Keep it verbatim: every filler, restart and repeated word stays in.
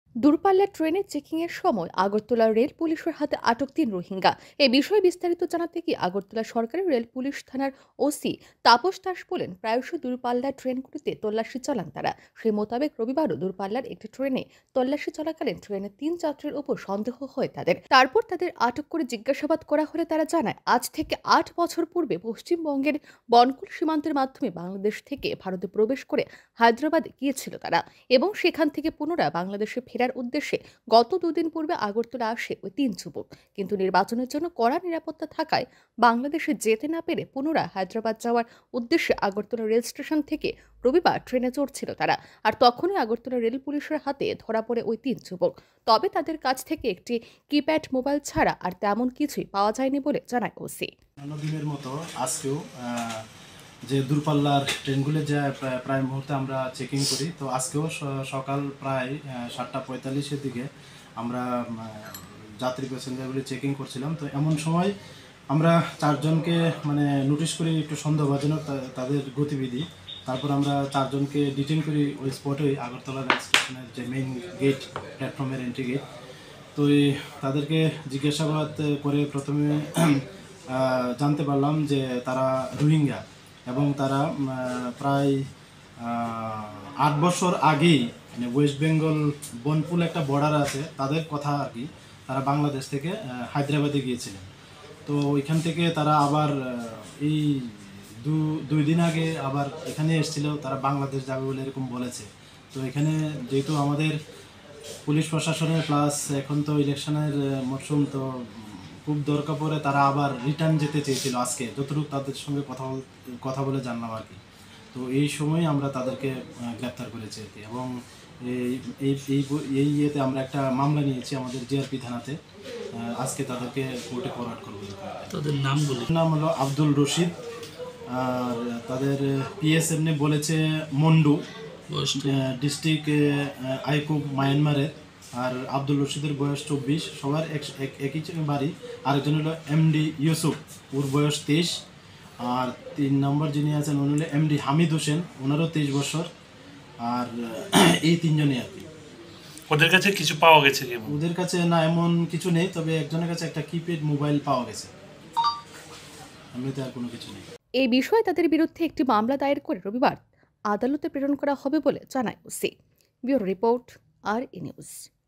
দূরপাল্লার ট্রেনে চেকিংয়ের সময় আগরতলা রেল পুলিশের হাতে আটক তিন রোহিঙ্গা। এ বিষয়ে বিস্তারিত জানাতে গিয়ে আগরতলা সরকারি রেল পুলিশ থানার ওসি তাপস দাস বলেন, প্রায়শই দূরপাল্লার ট্রেনগুলিতে তল্লাশি চালান তারা। সেই মোতাবেক রবিবারও দূরপাল্লার একটি ট্রেনে তল্লাশি চলাকালীন ট্রেনের তিন যাত্রীর উপর সন্দেহ হয় তাদের। তারপর তাদের আটক করে জিজ্ঞাসাবাদ করা হলে তারা জানায়, আজ থেকে আট বছর পূর্বে পশ্চিমবঙ্গের বনকুল সীমান্তের মাধ্যমে বাংলাদেশ থেকে ভারতে প্রবেশ করে হায়দ্রাবাদে গিয়েছিল তারা এবং সেখান থেকে পুনরায় বাংলাদেশে ফেরার উদ্দেশ্যে গত দুদিন পূর্বে আগরতলা আসে ওই তিন যুবক। কিন্তু নির্বাচনের জন্য কড়া নিরাপত্তা থাকায় বাংলাদেশে যেতে না পেরে পুনরায় হায়দ্রাবাদ যাওয়ার উদ্দেশ্যে আগরতলা রেল স্টেশন থেকে রবিবার ট্রেনে চড়ছিল তারা। আর তখনই আগরতলা রেল পুলিশের হাতে ধরা পড়ে ওই তিন যুবক। তবে তাদের কাছ থেকে একটি কিপ্যাড মোবাইল ছাড়া আর তেমন কিছুই পাওয়া যায়নি বলে জানায় ওসি। দিনের মতো আজকেও যে দূরপাল্লার ট্রেনগুলো যে প্রায় মুহূর্তে আমরা চেকিং করি, তো আজকেও সকাল প্রায় সাতটা পঁয়তাল্লিশের দিকে আমরা যাত্রী প্যাসেঞ্জারগুলি চেকিং করছিলাম। তো এমন সময় আমরা চারজনকে মানে নোটিশ করি একটু সন্দেহভাজনক তাদের গতিবিধি। তারপর আমরা চারজনকে ডিটেইন করি ওই স্পটেই, আগরতলা রেল স্টেশনের যে মেইন গেট, প্ল্যাটফর্মের এন্ট্রি গেট। তো তাদেরকে জিজ্ঞাসাবাদ করে প্রথমে জানতে পারলাম যে তারা রোহিঙ্গা এবং তারা প্রায় আট বছর আগেই মানে ওয়েস্ট বেঙ্গল বনপুল একটা বর্ডার আছে তাদের কথা আর কি, তারা বাংলাদেশ থেকে হায়দ্রাবাদে গিয়েছিলেন। তো ওইখান থেকে তারা আবার এই দু দুই দিন আগে আবার এখানে এসেছিল, তারা বাংলাদেশ যাবে বলে এরকম বলেছে। তো এখানে যেহেতু আমাদের পুলিশ প্রশাসনের প্লাস এখন তো ইলেকশনের মরশুম, তো খুব দরকার পড়ে তারা আবার রিটার্ন যেতে চেয়েছিল আজকে, যতটুকু তাদের সঙ্গে কথা কথা বলে জানলাম আর কি। তো এই সময় আমরা তাদেরকে গ্রেপ্তার করেছি আর কি, এবং এই এই এই ইয়েতে আমরা একটা মামলা নিয়েছি আমাদের জিআরপি থানাতে। আজকে তাদেরকে কোর্টে ফরওয়ার্ড করবো। তাদের নামগুলো নাম হলো আব্দুল রশিদ, আর তাদের পিএস এমনি বলেছে মন্ডু, ডিস্ট্রিক্ট আইকুব মায়ানমারের। আর আব্দুল রশিদের বয়স চব্বিশ, সবার একই বাড়ি। আরেকজন হলো এমডি ইউসুফ, ওর বয়স তেইশ। আর তিন নম্বর যিনি আছেন উনি হলো এমডি হামিদ হোসেন, ওনারও তেইশ বছর। আর এই তিনজনই আর কি। ওদের কাছে কিছু পাওয়া গেছে কি? ওদের কাছে না এমন কিছু নেই, তবে একজনের কাছে একটা কিপ্যাড মোবাইল পাওয়া গেছে, এমনিতে আর কোনো কিছু নেই। এই বিষয়ে তাদের বিরুদ্ধে একটি মামলা দায়ের করে রবিবার আদালতে প্রেরণ করা হবে বলে জানায় ওসি। ব্যুরো রিপোর্ট, আর ই নিউজ।